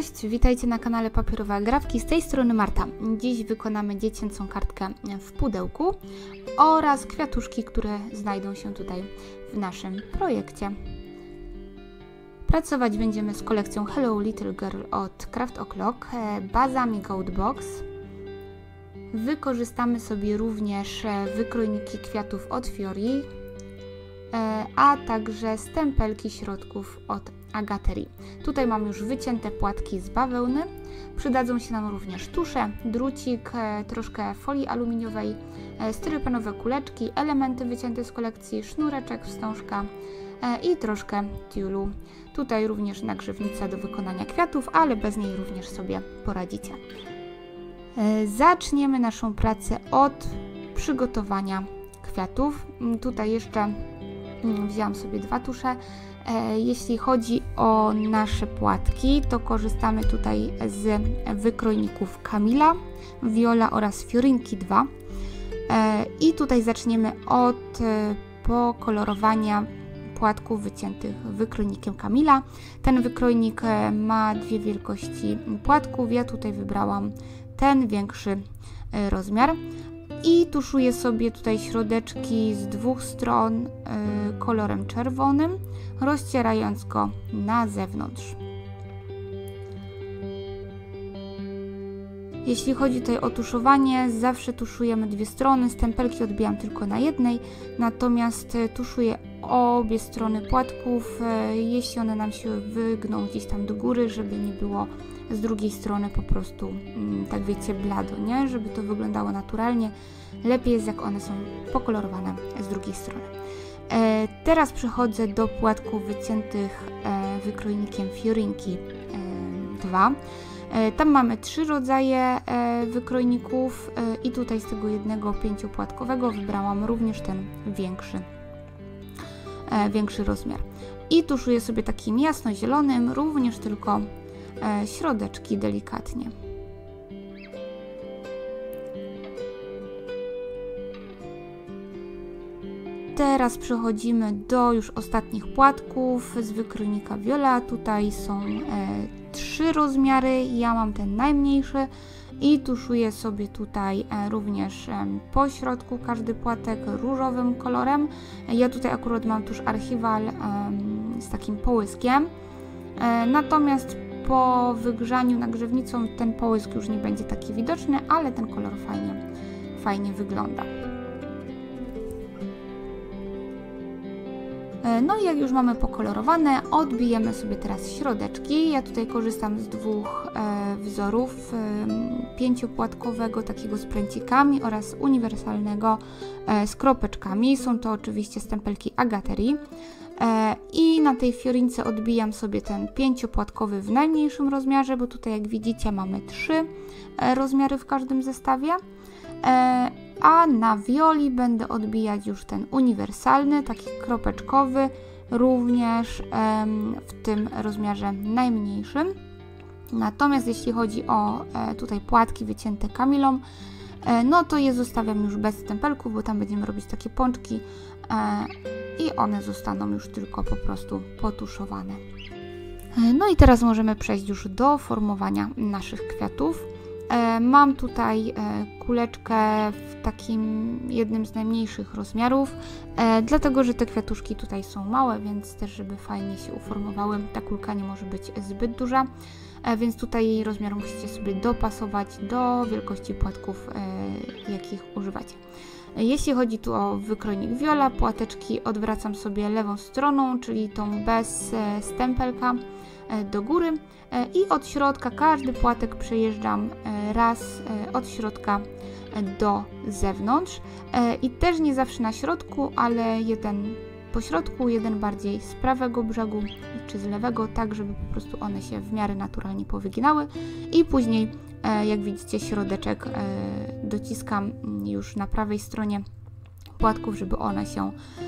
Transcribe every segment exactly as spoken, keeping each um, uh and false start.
Cześć, witajcie na kanale Papierowe Agrafki, z tej strony Marta. Dziś wykonamy dziecięcą kartkę w pudełku oraz kwiatuszki, które znajdą się tutaj w naszym projekcie. Pracować będziemy z kolekcją Hello Little Girl od Craft O'Clock, bazami Goat Box. Wykorzystamy sobie również wykrojniki kwiatów od Fiori, a także stempelki środków od Agaterii. Tutaj mam już wycięte płatki z bawełny. Przydadzą się nam również tusze, drucik, troszkę folii aluminiowej, styropianowe kuleczki, elementy wycięte z kolekcji, sznureczek, wstążka i troszkę tiulu. Tutaj również nagrzewnica do wykonania kwiatów, ale bez niej również sobie poradzicie. Zaczniemy naszą pracę od przygotowania kwiatów. Tutaj jeszcze wzięłam sobie dwa tusze. Jeśli chodzi o nasze płatki, to korzystamy tutaj z wykrojników Camilla, Viola oraz Fiorinki dwa. I tutaj zaczniemy od pokolorowania płatków wyciętych wykrojnikiem Camilla. Ten wykrojnik ma dwie wielkości płatków. Ja tutaj wybrałam ten większy rozmiar. I tuszuję sobie tutaj środeczki z dwóch stron y, kolorem czerwonym, rozcierając go na zewnątrz. Jeśli chodzi tutaj o tuszowanie, zawsze tuszujemy dwie strony, stempelki odbijam tylko na jednej, natomiast tuszuję obie strony płatków, y, jeśli one nam się wygną gdzieś tam do góry, żeby nie było z drugiej strony po prostu, mm, tak wiecie, blado, nie? Żeby to wyglądało naturalnie. Lepiej jest, jak one są pokolorowane z drugiej strony. E, teraz przechodzę do płatków wyciętych e, wykrojnikiem Fiorinki e, dwa. E, tam mamy trzy rodzaje e, wykrojników e, i tutaj z tego jednego pięciopłatkowego wybrałam również ten większy, e, większy rozmiar. I tuszuję sobie takim jasno-zielonym, również tylko e, środeczki delikatnie. Teraz przechodzimy do już ostatnich płatków z wykrojnika Viola. Tutaj są e, trzy rozmiary, ja mam ten najmniejszy i tuszuję sobie tutaj e, również e, po środku każdy płatek różowym kolorem. Ja tutaj akurat mam tusz archiwal e, z takim połyskiem, e, natomiast po wygrzaniu nagrzewnicą ten połysk już nie będzie taki widoczny, ale ten kolor fajnie, fajnie wygląda. No i jak już mamy pokolorowane, odbijemy sobie teraz środeczki. Ja tutaj korzystam z dwóch e, wzorów, e, pięciopłatkowego takiego z pręcikami oraz uniwersalnego e, z kropeczkami. Są to oczywiście stempelki Agaterii. E, I na tej Fiorince odbijam sobie ten pięciopłatkowy w najmniejszym rozmiarze, bo tutaj jak widzicie mamy trzy e, rozmiary w każdym zestawie. E, a na Violi będę odbijać już ten uniwersalny, taki kropeczkowy, również em, w tym rozmiarze najmniejszym. Natomiast jeśli chodzi o e, tutaj płatki wycięte Camillą, e, no to je zostawiam już bez stempelków, bo tam będziemy robić takie pączki e, i one zostaną już tylko po prostu potuszowane. E, no i teraz możemy przejść już do formowania naszych kwiatów. Mam tutaj kuleczkę w takim jednym z najmniejszych rozmiarów, dlatego że te kwiatuszki tutaj są małe, więc też żeby fajnie się uformowały, ta kulka nie może być zbyt duża, więc tutaj jej rozmiar musicie sobie dopasować do wielkości płatków, jakich używacie. Jeśli chodzi tu o wykrojnik Viola, płateczki odwracam sobie lewą stroną, czyli tą bez stempelka, do góry i od środka każdy płatek przejeżdżam raz od środka do zewnątrz i też nie zawsze na środku, ale jeden po środku, jeden bardziej z prawego brzegu czy z lewego, tak żeby po prostu one się w miarę naturalnie powyginały i później, jak widzicie, środeczek dociskam już na prawej stronie płatków, żeby one się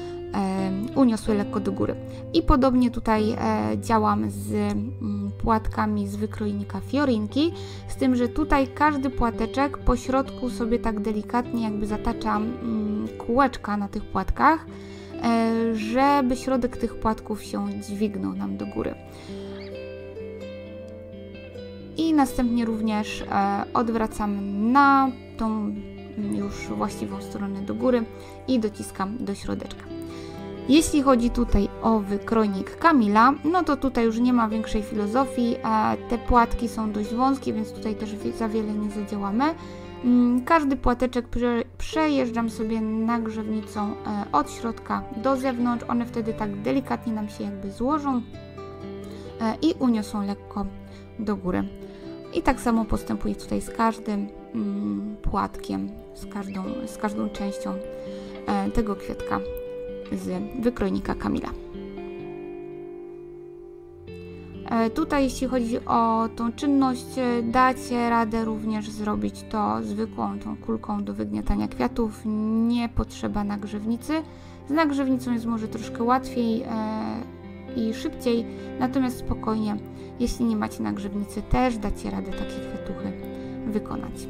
uniosły lekko do góry. I podobnie tutaj e, działam z mm, płatkami z wykrojnika Fiorinki, z tym, że tutaj każdy płateczek po środku sobie tak delikatnie jakby zataczam mm, kółeczka na tych płatkach, e, żeby środek tych płatków się dźwignął nam do góry. i następnie również e, odwracam na tą już właściwą stronę do góry i dociskam do środeczka. Jeśli chodzi tutaj o wykrojnik Kamila, no to tutaj już nie ma większej filozofii, e, te płatki są dość wąskie, więc tutaj też za wiele nie zadziałamy. Każdy płateczek przejeżdżam sobie nagrzewnicą od środka do zewnątrz, one wtedy tak delikatnie nam się jakby złożą i uniosą lekko do góry. I tak samo postępuję tutaj z każdym płatkiem, z każdą, z każdą częścią tego kwiatka z wykrojnika Kamila. Tutaj jeśli chodzi o tą czynność, dacie radę również zrobić to zwykłą tą kulką do wygniatania kwiatów, nie potrzeba nagrzewnicy. Z nagrzewnicą jest może troszkę łatwiej e, i szybciej, natomiast spokojnie, jeśli nie macie nagrzewnicy, też dacie radę takie kwiatuchy wykonać.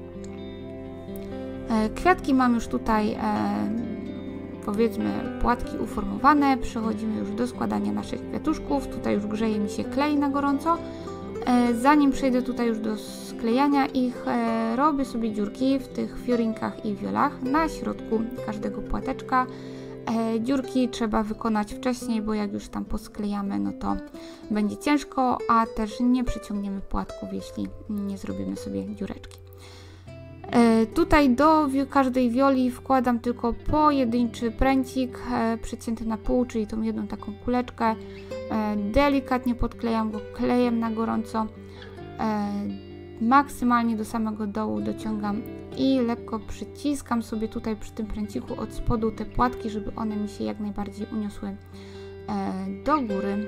E, kwiatki mam już tutaj e, powiedzmy płatki uformowane, przechodzimy już do składania naszych kwiatuszków. Tutaj już grzeje mi się klej na gorąco. E, zanim przejdę tutaj już do sklejania ich, e, robię sobie dziurki w tych fiorinkach i wiolach na środku każdego płateczka. E, dziurki trzeba wykonać wcześniej, bo jak już tam posklejamy, no to będzie ciężko, a też nie przyciągniemy płatków, jeśli nie zrobimy sobie dziureczki. E, tutaj do każdej wioli wkładam tylko pojedynczy pręcik e, przecięty na pół, czyli tą jedną taką kuleczkę. E, delikatnie podklejam go klejem na gorąco. E, maksymalnie do samego dołu dociągam i lekko przyciskam sobie tutaj przy tym pręciku od spodu te płatki, żeby one mi się jak najbardziej uniosły e, do góry.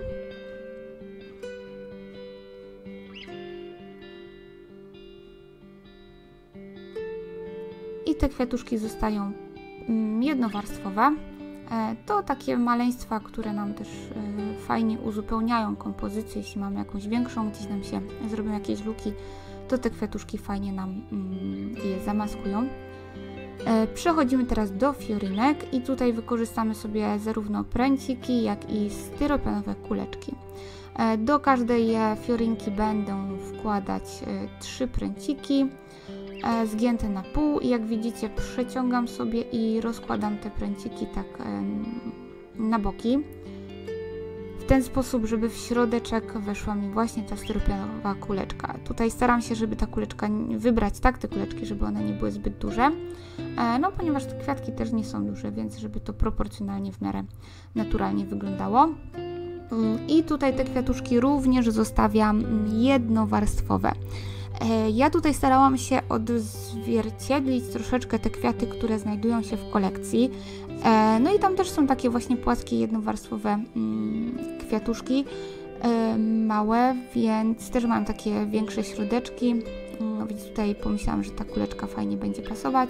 I te kwiatuszki zostają jednowarstwowe. To takie maleństwa, które nam też fajnie uzupełniają kompozycję. Jeśli mamy jakąś większą, gdzieś nam się zrobią jakieś luki, to te kwiatuszki fajnie nam je zamaskują. Przechodzimy teraz do fiorinek i tutaj wykorzystamy sobie zarówno pręciki, jak i styropianowe kuleczki. Do każdej fiorinki będę wkładać trzy pręciki zgięte na pół i jak widzicie przeciągam sobie i rozkładam te pręciki tak na boki w ten sposób, żeby w środeczek weszła mi właśnie ta styropianowa kuleczka. Tutaj staram się, żeby ta kuleczka wybrać tak te kuleczki, żeby one nie były zbyt duże, no ponieważ te kwiatki też nie są duże, więc żeby to proporcjonalnie w miarę naturalnie wyglądało. I tutaj te kwiatuszki również zostawiam jednowarstwowe. Ja tutaj starałam się odzwierciedlić troszeczkę te kwiaty, które znajdują się w kolekcji. No i tam też są takie właśnie płaskie, jednowarstwowe kwiatuszki małe, więc też mam takie większe środeczki. No więc tutaj pomyślałam, że ta kuleczka fajnie będzie pasować.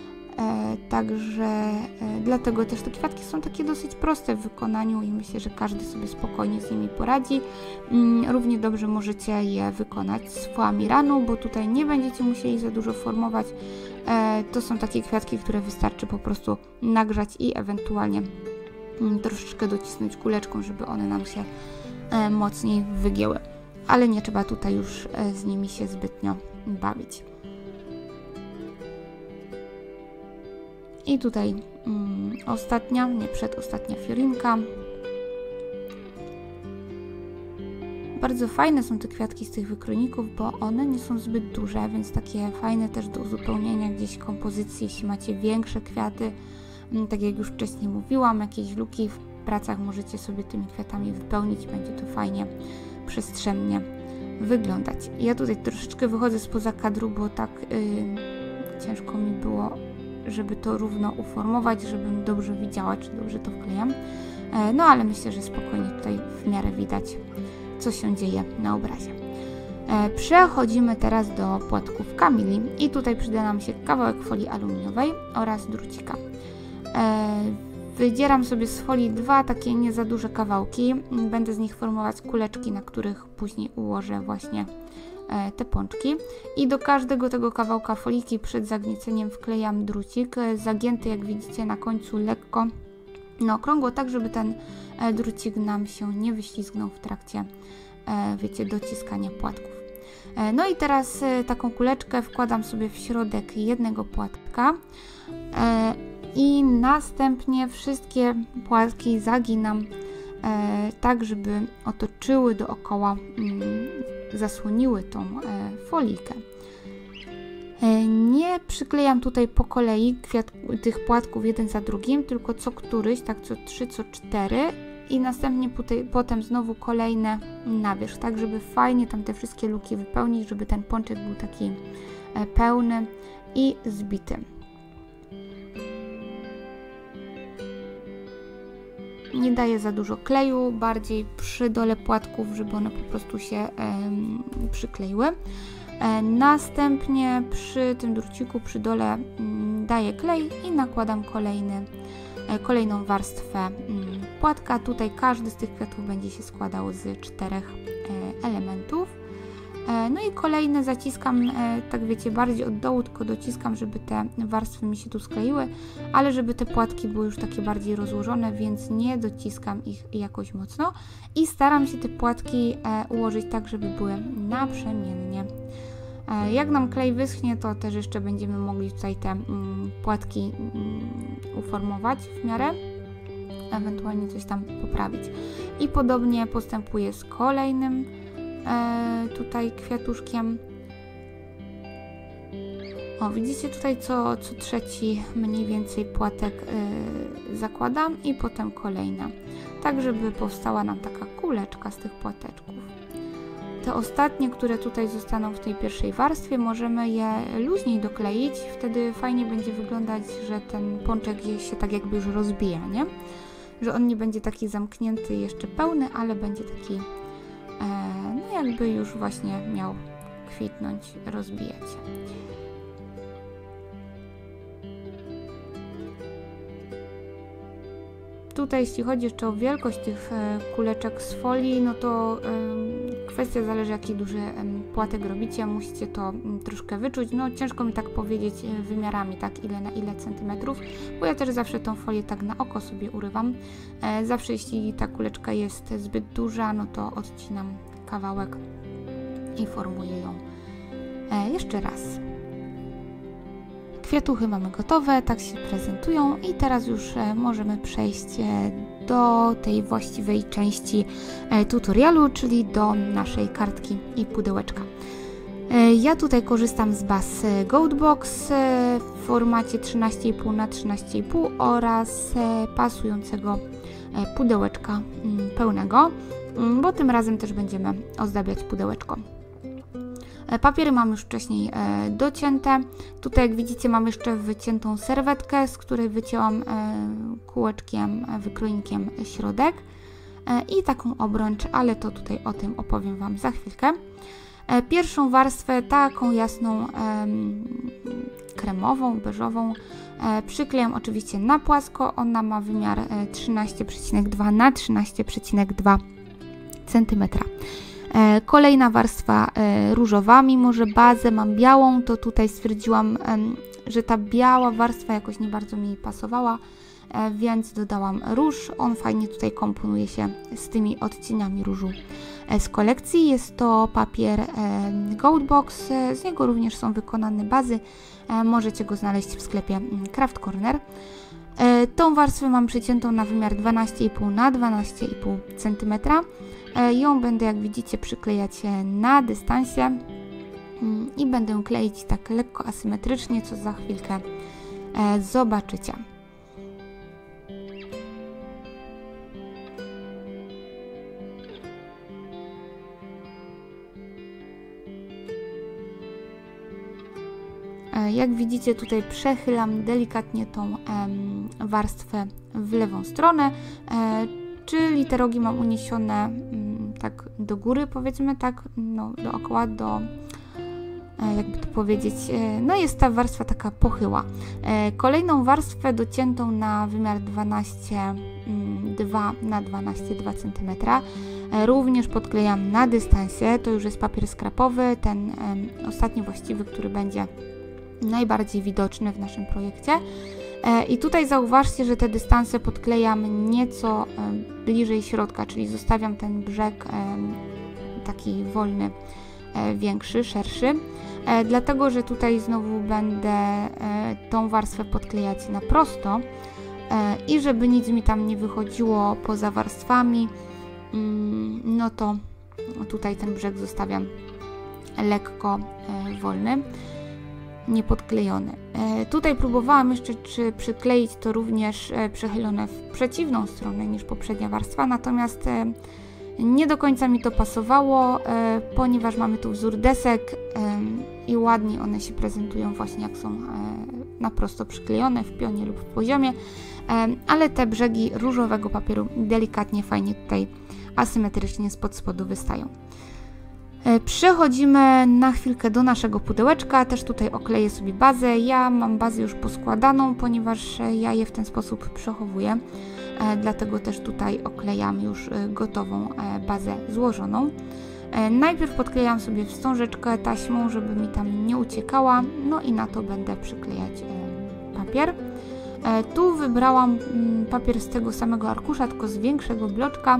Także dlatego też te kwiatki są takie dosyć proste w wykonaniu i myślę, że każdy sobie spokojnie z nimi poradzi. Równie dobrze możecie je wykonać z foamiranu, bo tutaj nie będziecie musieli za dużo formować. To są takie kwiatki, które wystarczy po prostu nagrzać i ewentualnie troszeczkę docisnąć kuleczką, żeby one nam się mocniej wygięły. Ale nie trzeba tutaj już z nimi się zbytnio bawić. I tutaj mm, ostatnia, nie przedostatnia fiorinka. Bardzo fajne są te kwiatki z tych wykrojników, bo one nie są zbyt duże, więc takie fajne też do uzupełnienia gdzieś kompozycji, jeśli macie większe kwiaty. Tak jak już wcześniej mówiłam, jakieś luki w pracach możecie sobie tymi kwiatami wypełnić, będzie to fajnie, przestrzennie wyglądać. Ja tutaj troszeczkę wychodzę spoza kadru, bo tak yy, ciężko mi było, żeby to równo uformować, żebym dobrze widziała, czy dobrze to wklejam. No ale myślę, że spokojnie tutaj w miarę widać, co się dzieje na obrazie. Przechodzimy teraz do płatków Kamili i tutaj przyda nam się kawałek folii aluminiowej oraz drucika. Wydzieram sobie z folii dwa takie nie za duże kawałki. Będę z nich formować kuleczki, na których później ułożę właśnie te pączki i do każdego tego kawałka foliki przed zagnieceniem wklejam drucik, zagięty jak widzicie na końcu lekko na okrągło, tak żeby ten drucik nam się nie wyślizgnął w trakcie, wiecie, dociskania płatków. No i teraz taką kuleczkę wkładam sobie w środek jednego płatka i następnie wszystkie płatki zaginam tak, żeby otoczyły dookoła, zasłoniły tą folijkę. Nie przyklejam tutaj po kolei kwiat, tych płatków jeden za drugim, tylko co któryś, tak co trzy, co cztery i następnie tutaj, potem znowu kolejne na wierzch, tak żeby fajnie tam te wszystkie luki wypełnić, żeby ten pączek był taki pełny i zbity. Nie daję za dużo kleju, bardziej przy dole płatków, żeby one po prostu się em, przykleiły. E, następnie przy tym druciku, przy dole m, daję klej i nakładam kolejny, e, kolejną warstwę m, płatka. Tutaj każdy z tych kwiatów będzie się składał z czterech e, elementów. E, no i kolejne zaciskam, e, tak wiecie, bardziej od dołu, tylko dociskam, żeby te warstwy mi się tu skleiły, ale żeby te płatki były już takie bardziej rozłożone, więc nie dociskam ich jakoś mocno i staram się te płatki e, ułożyć tak, żeby były naprzemiennie. E, jak nam klej wyschnie, to też jeszcze będziemy mogli tutaj te mm, płatki mm, uformować w miarę, ewentualnie coś tam poprawić. I podobnie postępuję z kolejnym E, tutaj kwiatuszkiem. O, widzicie tutaj co, co trzeci mniej więcej płatek e, zakładam i potem kolejna, tak żeby powstała nam taka kuleczka z tych płateczków. Te ostatnie, które tutaj zostaną w tej pierwszej warstwie, możemy je luźniej dokleić, wtedy fajnie będzie wyglądać, że ten pączek się tak jakby już rozbija, nie? Że on nie będzie taki zamknięty jeszcze pełny, ale będzie taki no jakby już właśnie miał kwitnąć, rozbijać się. Tutaj jeśli chodzi jeszcze o wielkość tych kuleczek z folii, no to kwestia zależy, jaki duży płatek robicie, musicie to troszkę wyczuć. No ciężko mi tak powiedzieć wymiarami, tak ile na ile centymetrów, bo ja też zawsze tą folię tak na oko sobie urywam. Zawsze jeśli ta kuleczka jest zbyt duża, no to odcinam kawałek i formuję ją jeszcze raz. Kwiatuchy mamy gotowe, tak się prezentują i teraz już możemy przejść do tej właściwej części tutorialu, czyli do naszej kartki i pudełeczka. Ja tutaj korzystam z baz Goatbox w formacie trzynaście i pół na trzynaście i pół oraz pasującego pudełeczka pełnego, bo tym razem też będziemy ozdabiać pudełeczko. Papiery mam już wcześniej e, docięte. Tutaj jak widzicie mam jeszcze wyciętą serwetkę, z której wycięłam e, kółeczkiem, e, wykroinkiem środek e, i taką obrącz, ale to tutaj o tym opowiem Wam za chwilkę. E, pierwszą warstwę, taką jasną, e, kremową, beżową, e, przyklejam oczywiście na płasko. Ona ma wymiar e, trzynaście przecinek dwa na trzynaście przecinek dwa centymetra. Kolejna warstwa różowa, mimo że bazę mam białą, to tutaj stwierdziłam, że ta biała warstwa jakoś nie bardzo mi pasowała, więc dodałam róż. On fajnie tutaj komponuje się z tymi odcieniami różu z kolekcji. Jest to papier Goatbox, z niego również są wykonane bazy, możecie go znaleźć w sklepie Craft Corner. Tą warstwę mam przyciętą na wymiar dwanaście i pół na dwanaście i pół centymetra. Ją będę, jak widzicie, przyklejać na dystansie i będę ją kleić tak lekko asymetrycznie, co za chwilkę zobaczycie. Jak widzicie, tutaj przechylam delikatnie tą warstwę w lewą stronę, czyli te rogi mam uniesione tak do góry, powiedzmy, tak, no, dookoła, do, jakby to powiedzieć, no jest ta warstwa taka pochyła. Kolejną warstwę dociętą na wymiar dwanaście dwa na dwanaście dwa centymetra również podklejam na dystansie. To już jest papier skrapowy, ten ostatni właściwy, który będzie najbardziej widoczny w naszym projekcie. I tutaj zauważcie, że te dystanse podklejam nieco bliżej środka, czyli zostawiam ten brzeg taki wolny większy, szerszy, dlatego że tutaj znowu będę tą warstwę podklejać na prosto i żeby nic mi tam nie wychodziło poza warstwami, no to tutaj ten brzeg zostawiam lekko wolny, niepodklejony. Tutaj próbowałam jeszcze, czy przykleić to również przechylone w przeciwną stronę niż poprzednia warstwa, natomiast nie do końca mi to pasowało, ponieważ mamy tu wzór desek i ładnie one się prezentują właśnie jak są na prosto przyklejone w pionie lub w poziomie, ale te brzegi różowego papieru delikatnie, fajnie tutaj asymetrycznie spod spodu wystają. Przechodzimy na chwilkę do naszego pudełeczka, też tutaj okleję sobie bazę. Ja mam bazę już poskładaną, ponieważ ja je w ten sposób przechowuję, dlatego też tutaj oklejam już gotową bazę złożoną. Najpierw podklejam sobie wstążeczkę taśmą, żeby mi tam nie uciekała, no i na to będę przyklejać papier. Tu wybrałam papier z tego samego arkusza, tylko z większego bloczka,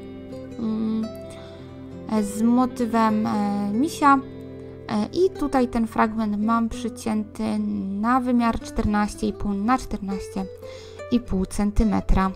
z motywem misia i tutaj ten fragment mam przycięty na wymiar czternaście i pół na czternaście i pół centymetra.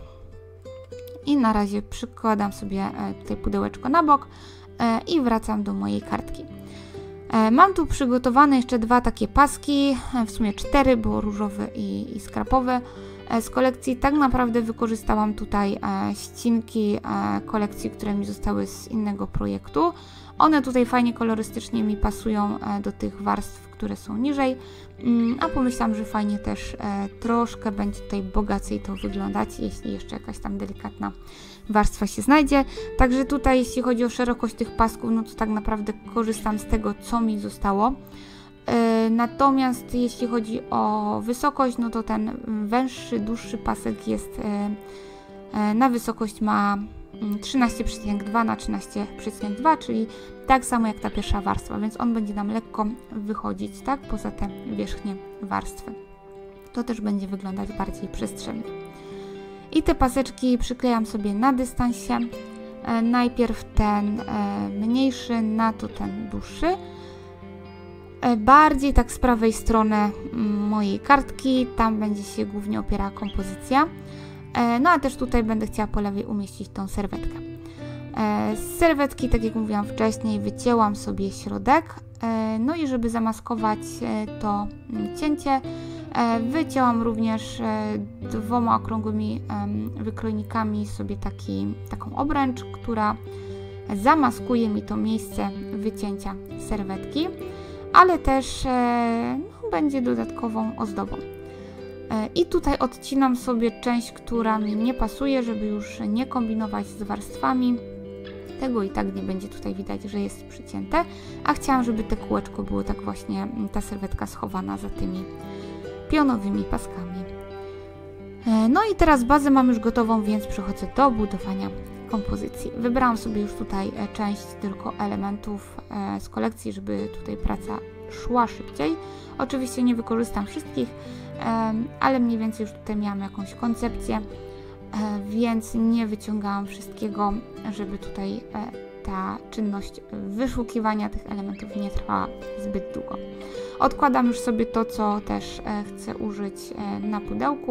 I na razie przykładam sobie tutaj pudełeczko na bok i wracam do mojej kartki. Mam tu przygotowane jeszcze dwa takie paski, w sumie cztery, bo różowy i, i skrapowy. Z kolekcji tak naprawdę wykorzystałam tutaj ścinki kolekcji, które mi zostały z innego projektu. One tutaj fajnie kolorystycznie mi pasują do tych warstw, które są niżej, a pomyślałam, że fajnie też troszkę będzie tutaj bogaciej to wyglądać, jeśli jeszcze jakaś tam delikatna warstwa się znajdzie. Także tutaj jeśli chodzi o szerokość tych pasków, no to tak naprawdę korzystam z tego, co mi zostało. Natomiast jeśli chodzi o wysokość, no to ten węższy, dłuższy pasek jest na wysokość ma trzynaście przecinek dwa na trzynaście przecinek dwa, czyli tak samo jak ta pierwsza warstwa, więc on będzie nam lekko wychodzić, tak, poza te wierzchnie warstwy. To też będzie wyglądać bardziej przestrzennie. I te paseczki przyklejam sobie na dystansie. Najpierw ten mniejszy, na to ten dłuższy. Bardziej tak z prawej strony mojej kartki, tam będzie się głównie opierała kompozycja. No a też tutaj będę chciała po lewej umieścić tą serwetkę. Z serwetki, tak jak mówiłam wcześniej, wycięłam sobie środek. No i żeby zamaskować to cięcie, wycięłam również dwoma okrągłymi wykrojnikami sobie taki, taką obręcz, która zamaskuje mi to miejsce wycięcia serwetki, ale też no, będzie dodatkową ozdobą. I tutaj odcinam sobie część, która mi nie pasuje, żeby już nie kombinować z warstwami. Tego i tak nie będzie tutaj widać, że jest przycięte, a chciałam, żeby te kółeczko było tak właśnie, ta serwetka schowana za tymi pionowymi paskami. No i teraz bazę mam już gotową, więc przechodzę do budowania kompozycji. Wybrałam sobie już tutaj część tylko elementów z kolekcji, żeby tutaj praca szła szybciej. Oczywiście nie wykorzystam wszystkich, ale mniej więcej już tutaj miałam jakąś koncepcję, więc nie wyciągałam wszystkiego, żeby tutaj ta czynność wyszukiwania tych elementów nie trwała zbyt długo. Odkładam już sobie to, co też chcę użyć na pudełku.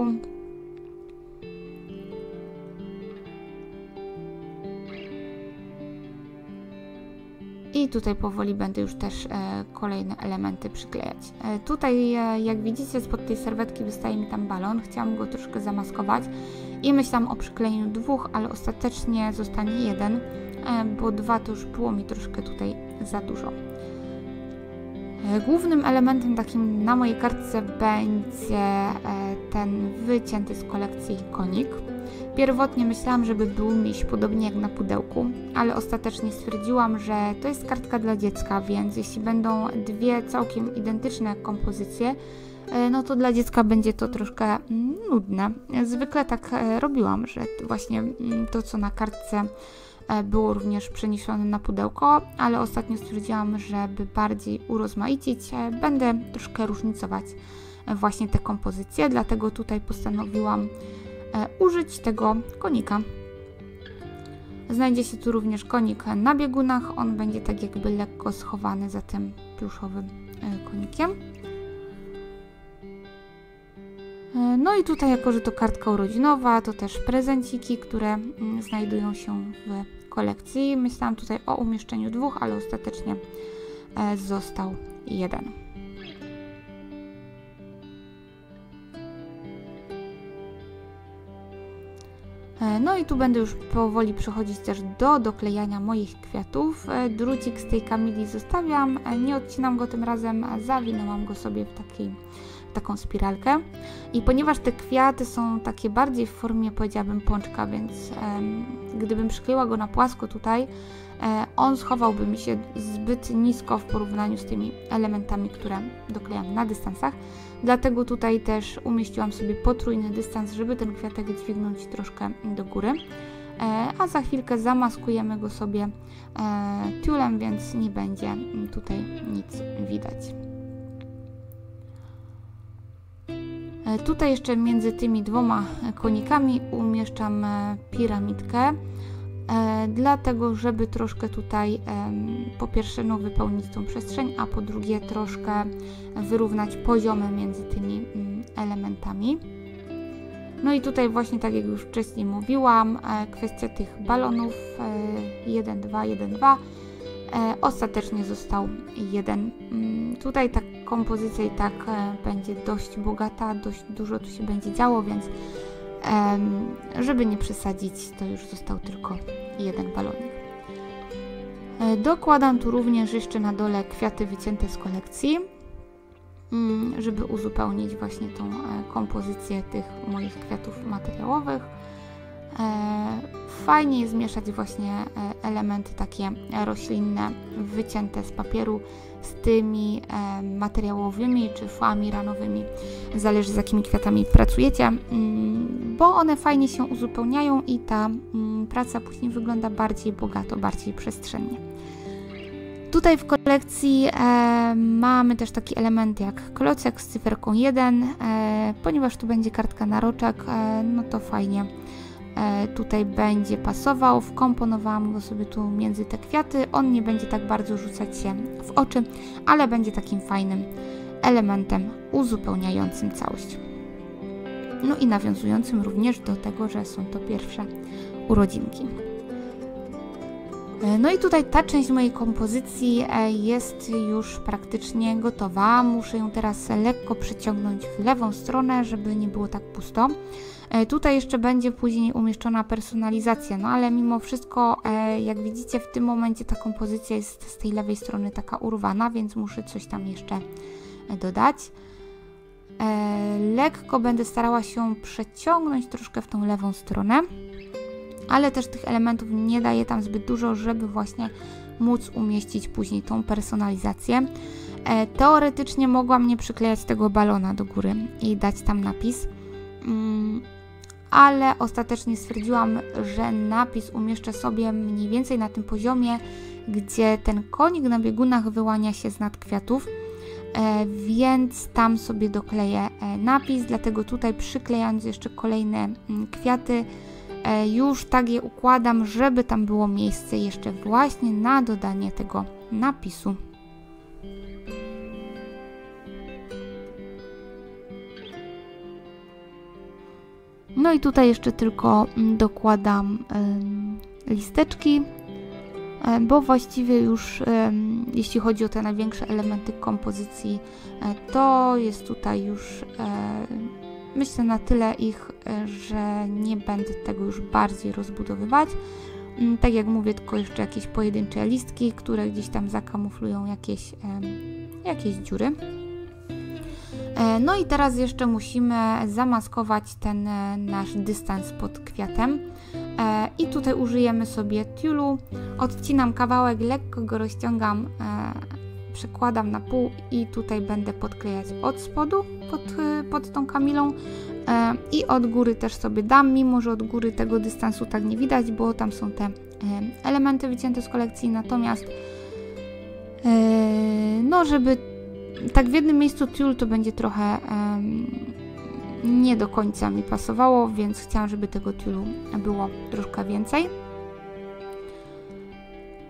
I tutaj powoli będę już też e, kolejne elementy przyklejać. E, tutaj, e, jak widzicie, spod tej serwetki wystaje mi tam balon. Chciałam go troszkę zamaskować i myślałam o przyklejeniu dwóch, ale ostatecznie zostanie jeden, e, bo dwa to już było mi troszkę tutaj za dużo. E, głównym elementem takim na mojej kartce będzie e, ten wycięty z kolekcji konik. Pierwotnie myślałam, żeby był miś podobnie jak na pudełku, ale ostatecznie stwierdziłam, że to jest kartka dla dziecka, więc jeśli będą dwie całkiem identyczne kompozycje, no to dla dziecka będzie to troszkę nudne. Zwykle tak robiłam, że właśnie to, co na kartce było również przeniesione na pudełko, ale ostatnio stwierdziłam, żeby bardziej urozmaicić, będę troszkę różnicować właśnie te kompozycje, dlatego tutaj postanowiłam użyć tego konika. Znajdzie się tu również konik na biegunach, on będzie tak jakby lekko schowany za tym pluszowym konikiem. No i tutaj, jako że to kartka urodzinowa, to też prezenciki, które znajdują się w kolekcji. Myślałam tutaj o umieszczeniu dwóch, ale ostatecznie został jeden. No i tu będę już powoli przechodzić też do doklejania moich kwiatów. Drucik z tej kamilii zostawiam, nie odcinam go tym razem, zawinęłam go sobie w takiej, taką spiralkę. I ponieważ te kwiaty są takie bardziej w formie, powiedziałabym, pączka, więc um, gdybym przykleiła go na płasko tutaj, e, on schowałby mi się zbyt nisko w porównaniu z tymi elementami, które doklejam na dystansach. Dlatego tutaj też umieściłam sobie potrójny dystans, żeby ten kwiatek dźwignąć troszkę do góry. E, a za chwilkę zamaskujemy go sobie e, tiulem, więc nie będzie tutaj nic widać. E, tutaj jeszcze między tymi dwoma konikami umieszczam e, piramidkę. E, dlatego, żeby troszkę tutaj e, po pierwsze no, wypełnić tą przestrzeń, a po drugie troszkę wyrównać poziomy między tymi mm, elementami. No i tutaj właśnie, tak jak już wcześniej mówiłam, e, kwestia tych balonów e, jeden, dwa, jeden, dwa. E, ostatecznie został jeden. Mm, tutaj ta kompozycja i tak e, będzie dość bogata, dość dużo tu się będzie działo, więc żeby nie przesadzić, to już został tylko jeden balonik. Dokładam tu również jeszcze na dole kwiaty wycięte z kolekcji, żeby uzupełnić właśnie tą kompozycję tych moich kwiatów materiałowych. Fajnie jest mieszać właśnie elementy takie roślinne, wycięte z papieru, z tymi e, materiałowymi czy flamiranowymi, zależy z jakimi kwiatami pracujecie, mm, bo one fajnie się uzupełniają i ta mm, praca później wygląda bardziej bogato, bardziej przestrzennie. Tutaj w kolekcji e, mamy też taki element jak klocek z cyferką jeden, e, ponieważ tu będzie kartka na roczek, e, no to fajnie tutaj będzie pasował, wkomponowałam go sobie tu między te kwiaty, on nie będzie tak bardzo rzucać się w oczy, ale będzie takim fajnym elementem uzupełniającym całość. No i nawiązującym również do tego, że są to pierwsze urodzinki. No i tutaj ta część mojej kompozycji jest już praktycznie gotowa. Muszę ją teraz lekko przeciągnąć w lewą stronę, żeby nie było tak pusto. Tutaj jeszcze będzie później umieszczona personalizacja, no ale mimo wszystko, jak widzicie, w tym momencie ta kompozycja jest z tej lewej strony taka urwana, więc muszę coś tam jeszcze dodać. Lekko będę starała się przeciągnąć troszkę w tą lewą stronę, ale też tych elementów nie daję tam zbyt dużo, żeby właśnie móc umieścić później tą personalizację. Teoretycznie mogłam nie przyklejać tego balona do góry i dać tam napis, ale ostatecznie stwierdziłam, że napis umieszczę sobie mniej więcej na tym poziomie, gdzie ten konik na biegunach wyłania się z nad kwiatów, więc tam sobie dokleję napis, dlatego tutaj przyklejając jeszcze kolejne kwiaty, już tak je układam, żeby tam było miejsce jeszcze właśnie na dodanie tego napisu. No i tutaj jeszcze tylko dokładam y, listeczki, y, bo właściwie już y, jeśli chodzi o te największe elementy kompozycji, y, to jest tutaj już y, myślę na tyle ich, y, że nie będę tego już bardziej rozbudowywać. Y, tak jak mówię, tylko jeszcze jakieś pojedyncze listki, które gdzieś tam zakamuflują jakieś, y, jakieś dziury. No i teraz jeszcze musimy zamaskować ten nasz dystans pod kwiatem i tutaj użyjemy sobie tiulu. Odcinam kawałek, lekko go rozciągam, przekładam na pół i tutaj będę podklejać od spodu pod, pod tą kamilą i od góry też sobie dam, mimo że od góry tego dystansu tak nie widać, bo tam są te elementy wycięte z kolekcji, natomiast no żeby tak w jednym miejscu tiul to będzie trochę um, nie do końca mi pasowało, więc chciałam, żeby tego tiulu było troszkę więcej.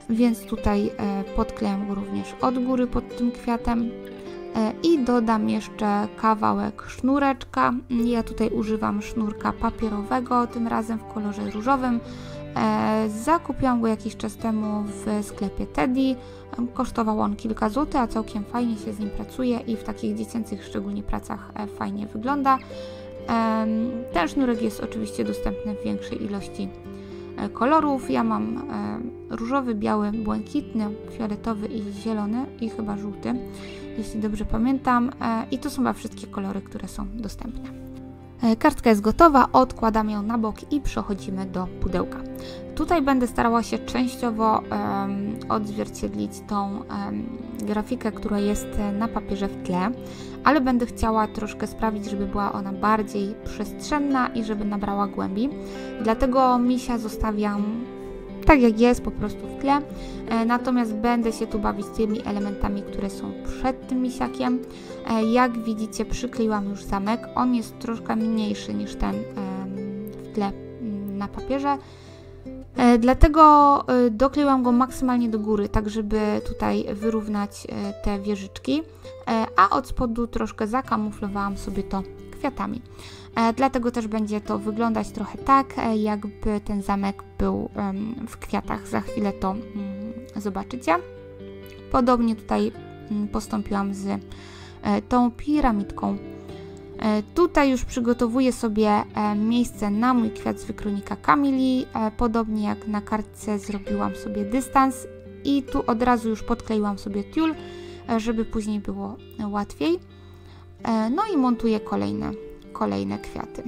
więc tutaj podklejam go również od góry pod tym kwiatem. I dodam jeszcze kawałek sznureczka. Ja tutaj używam sznurka papierowego, tym razem w kolorze różowym. Zakupiłam go jakiś czas temu w sklepie Teddy. Kosztował on kilka złotych, a całkiem fajnie się z nim pracuje i w takich dziecięcych szczególnie pracach fajnie wygląda. Ten sznurek jest oczywiście dostępny w większej ilości kolorów. Ja mam różowy, biały, błękitny, fioletowy i zielony i chyba żółty, jeśli dobrze pamiętam. I to są chyba wszystkie kolory, które są dostępne. Kartka jest gotowa, odkładam ją na bok i przechodzimy do pudełka. Tutaj będę starała się częściowo um, odzwierciedlić tą um, grafikę, która jest na papierze w tle, ale będę chciała troszkę sprawić, żeby była ona bardziej przestrzenna i żeby nabrała głębi. Dlatego misia zostawiam tak jak jest, po prostu w tle, e, natomiast będę się tu bawić tymi elementami, które są przed tym misiakiem. E, jak widzicie, przykleiłam już zamek, on jest troszkę mniejszy niż ten e, w tle m, na papierze, e, dlatego e, dokleiłam go maksymalnie do góry, tak żeby tutaj wyrównać e, te wieżyczki, e, a od spodu troszkę zakamuflowałam sobie to kwiatami. E, dlatego też będzie to wyglądać trochę tak, e, jakby ten zamek był em, w kwiatach. Za chwilę to mm, zobaczycie. Podobnie tutaj mm, postąpiłam z e, tą piramidką. E, tutaj już przygotowuję sobie e, miejsce na mój kwiat z wykronika Kamilii. E, podobnie jak na kartce zrobiłam sobie dystans i tu od razu już podkleiłam sobie tiul, e, żeby później było łatwiej. E, no i montuję kolejne kolejne kwiaty.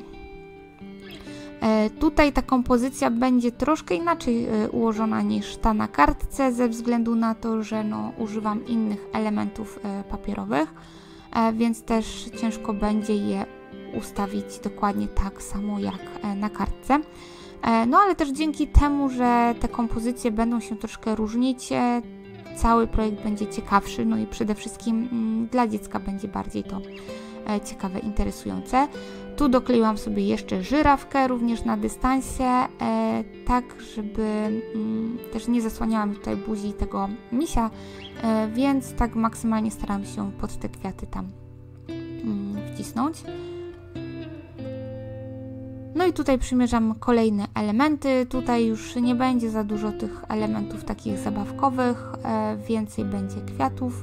E, tutaj ta kompozycja będzie troszkę inaczej e, ułożona niż ta na kartce, ze względu na to, że no, używam innych elementów e, papierowych, e, więc też ciężko będzie je ustawić dokładnie tak samo jak e, na kartce. E, no ale też dzięki temu, że te kompozycje będą się troszkę różnić, e, cały projekt będzie ciekawszy, no i przede wszystkim mm, dla dziecka będzie bardziej to ciekawe, interesujące. Tu dokleiłam sobie jeszcze żyrawkę, również na dystansie, e, tak żeby mm, też nie zasłaniałam tutaj buzi tego misia, e, więc tak maksymalnie staram się pod te kwiaty tam mm, wcisnąć. No i tutaj przymierzam kolejne elementy. Tutaj już nie będzie za dużo tych elementów takich zabawkowych, e, więcej będzie kwiatów.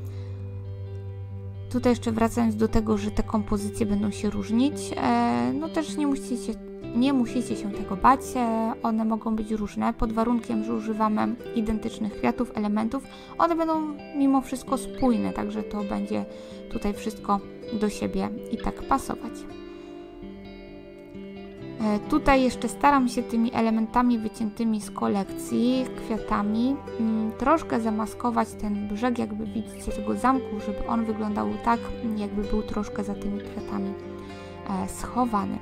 Tutaj jeszcze wracając do tego, że te kompozycje będą się różnić, e, no też nie musicie, nie musicie się tego bać, e, one mogą być różne, pod warunkiem, że używamy identycznych kwiatów, elementów, one będą mimo wszystko spójne, także to będzie tutaj wszystko do siebie i tak pasować. E, tutaj jeszcze staram się tymi elementami wyciętymi z kolekcji, kwiatami, m, troszkę zamaskować ten brzeg, jakby widzicie, tego zamku, żeby on wyglądał tak, jakby był troszkę za tymi kwiatami e, schowany.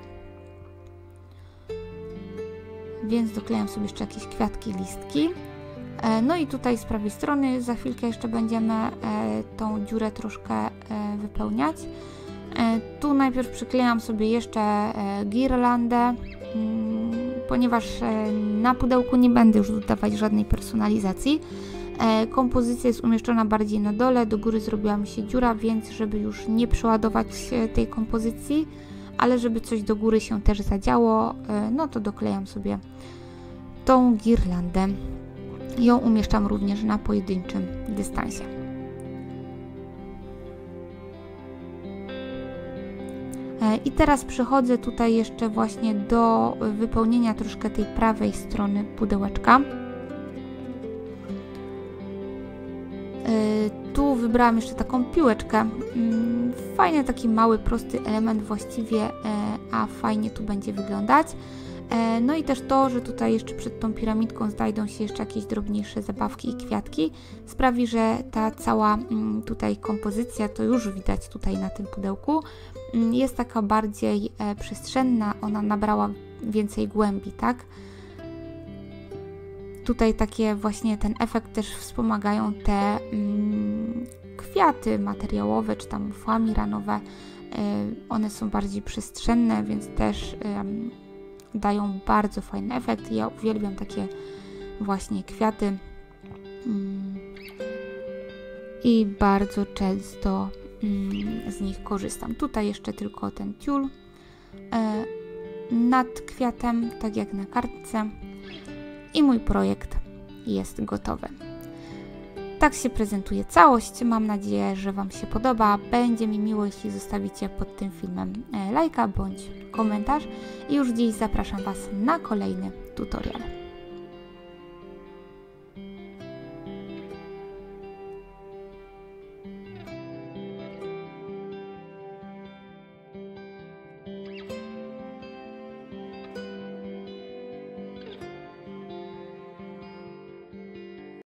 Więc doklejam sobie jeszcze jakieś kwiatki, listki. E, no i tutaj z prawej strony za chwilkę jeszcze będziemy e, tą dziurę troszkę e, wypełniać. Tu najpierw przyklejam sobie jeszcze girlandę, ponieważ na pudełku nie będę już dodawać żadnej personalizacji. Kompozycja jest umieszczona bardziej na dole, do góry zrobiła mi się dziura, więc żeby już nie przeładować tej kompozycji, ale żeby coś do góry się też zadziało, no to doklejam sobie tą girlandę. Ją umieszczam również na pojedynczym dystansie. I teraz przechodzę tutaj jeszcze właśnie do wypełnienia troszkę tej prawej strony pudełeczka. Tu wybrałam jeszcze taką piłeczkę. Fajny, taki mały, prosty element właściwie, a fajnie tu będzie wyglądać. No i też to, że tutaj jeszcze przed tą piramidką znajdą się jeszcze jakieś drobniejsze zabawki i kwiatki, sprawi, że ta cała tutaj kompozycja, to już widać tutaj na tym pudełku, jest taka bardziej przestrzenna, ona nabrała więcej głębi, tak? Tutaj takie właśnie ten efekt też wspomagają te mm, kwiaty materiałowe, czy tam fłamiranowe, yy, one są bardziej przestrzenne, więc też yy, dają bardzo fajny efekt. Ja uwielbiam takie właśnie kwiaty i bardzo często z nich korzystam. Tutaj jeszcze tylko ten tiul nad kwiatem, tak jak na kartce, i mój projekt jest gotowy. Tak się prezentuje całość. Mam nadzieję, że Wam się podoba. Będzie mi miło, jeśli zostawicie pod tym filmem lajka bądź komentarz. I już dziś zapraszam Was na kolejny tutorial.